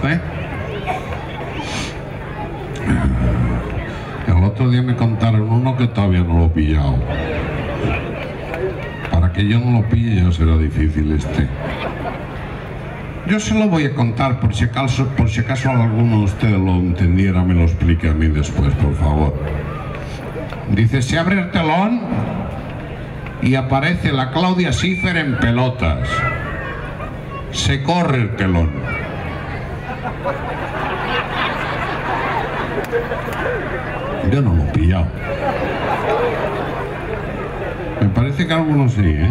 ¿eh? El otro día me contaron uno que todavía no lo he pillado. Para que yo no lo pille ya será difícil este. Yo se lo voy a contar por si acaso alguno de ustedes lo entendiera, me lo explique a mí después, por favor. Dice, se abre el telón y aparece la Claudia Schiffer en pelotas. Se corre el telón. Yo no lo he pillado. Me parece que algunos sí, ¿eh?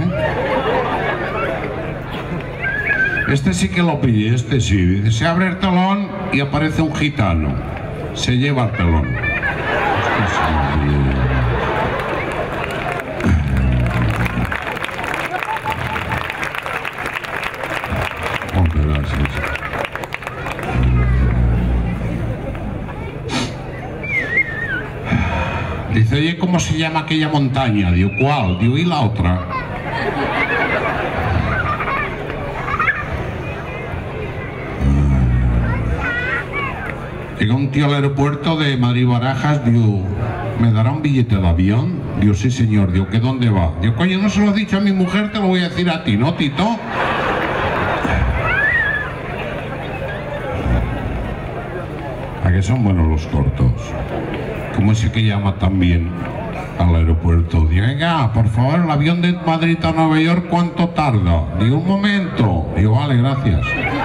Este sí que lo pillé, este sí. Dice, se abre el telón y aparece un gitano. Se lleva el telón. Este sí. Dice, oye, ¿cómo se llama aquella montaña? Digo, ¿cuál? Digo, ¿y la otra? Llega un tío al aeropuerto de Madrid-Barajas, digo, ¿me dará un billete de avión? Digo, sí señor. Digo, ¿que dónde va? Digo, coño, no se lo he dicho a mi mujer, te lo voy a decir a ti, ¿no, Tito? ¿A que son buenos los cortos? ¿Cómo es que llama también al aeropuerto? Digo, venga, por favor, el avión de Madrid a Nueva York, ¿cuánto tarda? Digo, un momento. Digo, vale, gracias.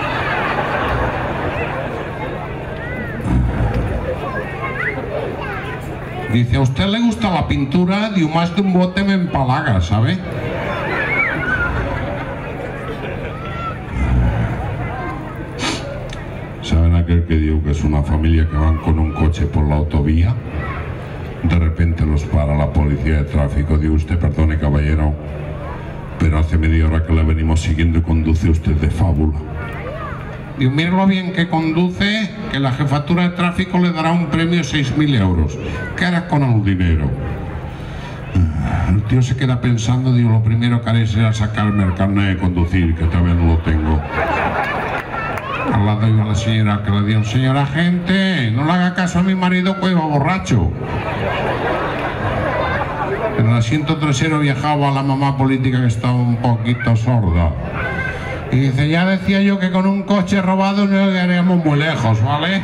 Dice, ¿a usted le gusta la pintura? Digo, más de un bote me empalaga, ¿sabe? ¿Saben aquel que digo que es una familia que van con un coche por la autovía? De repente los para la policía de tráfico. Digo, usted perdone, caballero, pero hace media hora que le venimos siguiendo y conduce usted de fábula. Digo, mire lo bien que conduce, que la jefatura de tráfico le dará un premio de 6.000 euros. ¿Qué hará con el dinero? El tío se queda pensando. Digo, lo primero que haré será sacarme el carnet de conducir, que todavía no lo tengo. Al lado iba la señora que le dio, señor agente, no le haga caso a mi marido que iba borracho. En el asiento trasero viajaba la mamá política que estaba un poquito sorda. Y dice, ya decía yo que con un coche robado no llegaríamos muy lejos, ¿vale?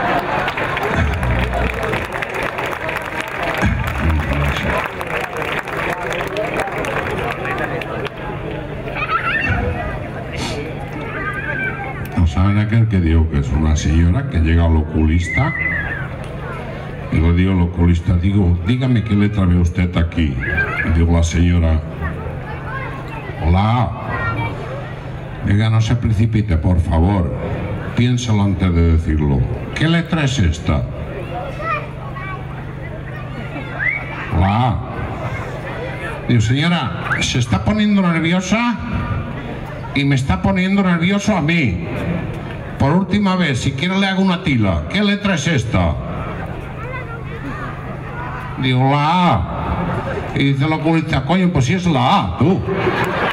¿No saben aquel que digo que es una señora que llega al oculista? Y le digo al oculista, digo, dígame qué letra ve usted aquí. Y digo, la señora, hola. Diga, no se precipite, por favor. Piénsalo antes de decirlo. ¿Qué letra es esta? La A. Digo, señora, se está poniendo nerviosa y me está poniendo nervioso a mí. Por última vez, si quiere le hago una tila. ¿Qué letra es esta? Digo, la A. Y dice la policía, coño, pues si es la A, tú.